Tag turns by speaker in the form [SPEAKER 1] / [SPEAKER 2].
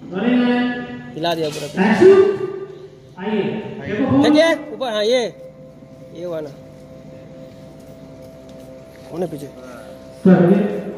[SPEAKER 1] हिला दिया पूरा।
[SPEAKER 2] आइए
[SPEAKER 1] देखिए ऊपर, हाँ ये वाला कौन है पीछे?